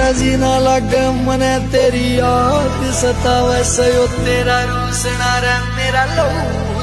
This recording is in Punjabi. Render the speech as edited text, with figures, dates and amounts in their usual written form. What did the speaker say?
जीना लगे मने तेरी याद सतावे सयो तेरा रूसना रे मेरा लहू